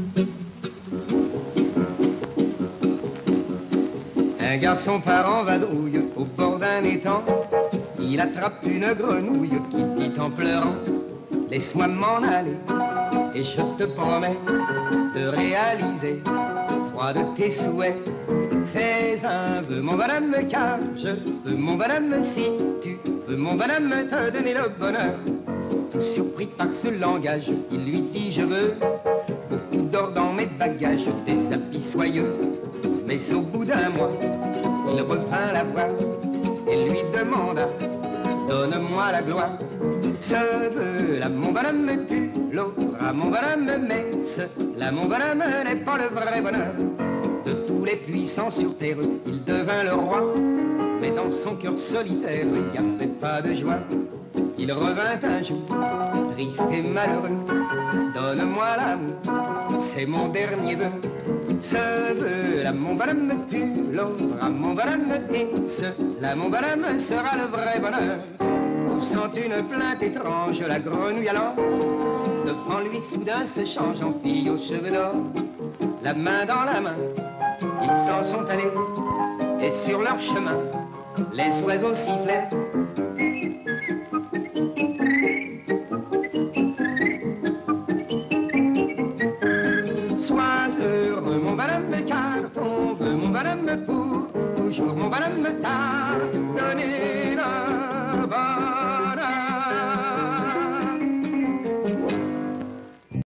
Un garçon part en vadrouille au bord d'un étang. Il attrape une grenouille qui dit en pleurant: laisse-moi m'en aller et je te promets de réaliser 3 de tes souhaits. Fais un vœu mon bonhomme, car je veux mon bonhomme, si tu veux mon bonhomme te donner le bonheur. Tout surpris par ce langage, il lui dit: je veux beaucoup d'or dans mes bagages, des habits soyeux. Mais au bout d'un mois, il revint la voir et lui demanda: donne-moi la gloire. Ce vœu-là, mon bonhomme, tu l'auras, mon bonhomme, mais ce-là, mon bonhomme, n'est pas le vrai bonheur. De tous les puissants sur terre, il devint le roi, mais dans son cœur solitaire, il n'y avait pas de joie. Il revint un jour, triste et malheureux: donne-moi l'amour, c'est mon dernier vœu. Ce vœu-là, mon bonhomme, tu l'auras, mon bonhomme, et ce-là, mon bonhomme, sera le vrai bonheur. Poussant une plainte étrange, la grenouille alors, devant lui soudain se change en fille aux cheveux d'or. La main dans la main, ils s'en sont allés, et sur leur chemin, les oiseaux sifflaient. Sois heureux, mon bonhomme, car ton vœu, mon bonhomme, pour toujours, mon bonhomme, t'a donné le bonheur.